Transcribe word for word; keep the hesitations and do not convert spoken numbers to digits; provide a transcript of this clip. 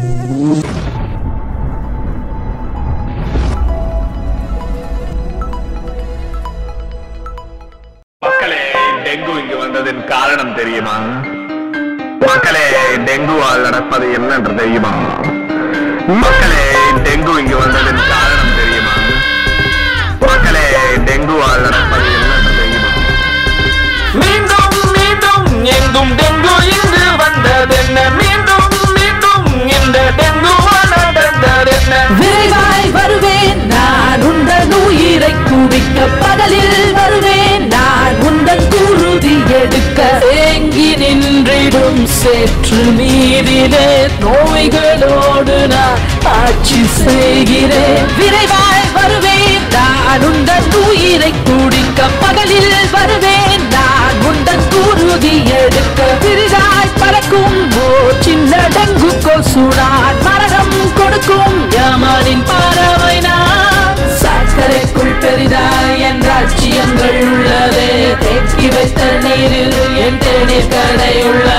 மக்களே, டெங்கு இங்கு வந்ததின் காரணம் தெரியுமா? மக்களே, டெங்குவால் நடப்பது என்னென்று தெரியுமா? மக்களே, டெங்கு இங்கு வந்ததின் காரணம் தெரியுமா? மக்களே, டெங்குவால் நடப்பது என்னென்று தெரியுமா? மீண்டும் மீண்டும் எங்கும் டெங்கு இங்கு வந்ததென்ன? மீண்டும் மீண்டும் இந்த டெங்குவால் நடந்ததென்ன? விரைவாய் வருவேன் நான் உந்தன் உயிரை குடிக்க, பகலில் வருவேன் நான் உந்தன் குருதி எடுக்க. தேங்கி நின்றிடும் சேற்று நீரிலே நோய்களோடு நான் ஆட்சி செய்கிறேன். விரைவாய் வருவேன் நான் உந்தன் உயிரை குடிக்க, பகலில் வருவேன் நான் உந்தன் குருதி எடுக்க. விரிதாய் பறக்கும் ஓ சின்ன டெங்கு கொசுடான், மரணம் கொடுக்கும் யமனின் பறவை நான். சர்க்கரைக்குள் பெரிதாய் என் ராஜ்யங்கள் உள்ளதே, தேக்கி வைத்த நீரில் என் தேநீர் கடை உள்ளது.